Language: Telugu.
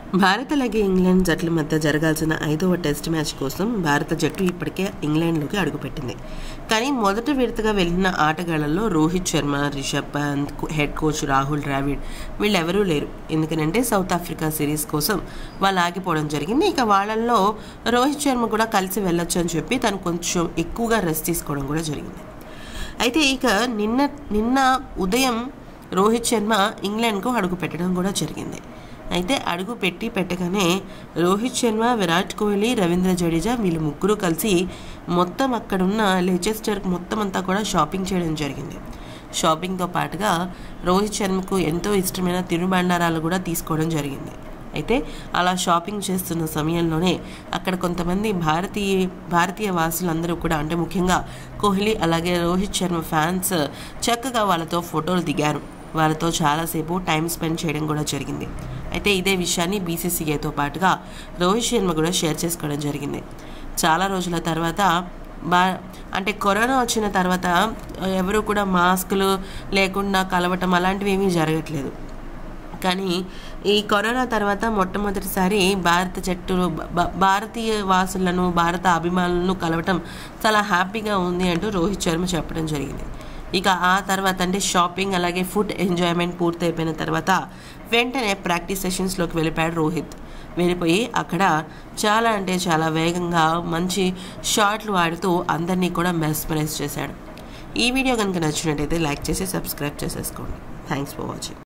భారత్ అలాగే ఇంగ్లాండ్ జట్ల మధ్య జరగాల్సిన 5వ టెస్ట్ మ్యాచ్ కోసం భారత జట్టు ఇప్పటికే ఇంగ్లాండ్లోకి అడుగుపెట్టింది. కానీ మొదటి విడతగా వెళ్ళిన ఆటగాళ్లలో రోహిత్ శర్మ, రిషబ్ పంత్, హెడ్ కోచ్ రాహుల్ ద్రావిడ్ వీళ్ళెవరూ లేరు. ఎందుకంటే సౌత్ ఆఫ్రికా సిరీస్ కోసం వాళ్ళు ఆగిపోవడం జరిగింది. ఇక వాళ్ళల్లో రోహిత్ శర్మ కూడా కలిసి వెళ్ళొచ్చు అని చెప్పి తను కొంచెం ఎక్కువగా రెస్ట్ తీసుకోవడం కూడా జరిగింది. అయితే ఇక నిన్న ఉదయం రోహిత్ శర్మ ఇంగ్లాండ్కు అడుగు పెట్టడం కూడా జరిగింది. అయితే అడుగు పెట్టగానే రోహిత్ శర్మ, విరాట్ కోహ్లీ, రవీంద్ర జడేజా వీళ్ళు ముగ్గురు కలిసి మొత్తం అక్కడున్న లెచెస్టర్ మొత్తం అంతా కూడా షాపింగ్ చేయడం జరిగింది. షాపింగ్తో పాటుగా రోహిత్ శర్మకు ఎంతో ఇష్టమైన తినుబండారాలు కూడా తీసుకోవడం జరిగింది. అయితే అలా షాపింగ్ చేస్తున్న సమయంలోనే అక్కడ కొంతమంది భారతీయ వాసులందరూ కూడా, అంటే ముఖ్యంగా కోహ్లీ అలాగే రోహిత్ శర్మ ఫ్యాన్స్ చక్కగా వాళ్ళతో ఫోటోలు దిగారు. వాళ్ళతో చాలాసేపు టైం స్పెండ్ చేయడం కూడా జరిగింది. అయితే ఇదే విషయాన్ని బీసీసీఐతో పాటుగా రోహిత్ శర్మ కూడా షేర్ చేసుకోవడం జరిగింది. చాలా రోజుల తర్వాత అంటే కరోనా వచ్చిన తర్వాత ఎవరు కూడా మాస్కులు లేకుండా కలవటం అలాంటివి ఏమీ జరగట్లేదు. కానీ ఈ కరోనా తర్వాత మొట్టమొదటిసారి భారత జట్టు భారతీయ వాసులను, భారత అభిమానులను కలవటం చాలా హ్యాపీగా ఉంది అంటూ రోహిత్ శర్మ చెప్పడం జరిగింది. ఇక ఆ తర్వాత అంటే షాపింగ్ అలాగే ఫుడ్ ఎంజాయ్మెంట్ పూర్తయిపోయిన తర్వాత వెంటనే ప్రాక్టీస్ సెషన్స్లోకి వెళ్ళిపోయాడు రోహిత్. వెళ్ళిపోయి అక్కడ చాలా అంటే చాలా వేగంగా మంచి షాట్లు ఆడుతూ అందరినీ కూడా మెస్మరైజ్ చేశాడు. ఈ వీడియో కనుక నచ్చినట్టయితే లైక్ చేసి సబ్స్క్రైబ్ చేసేసుకోండి. Thanks for watching.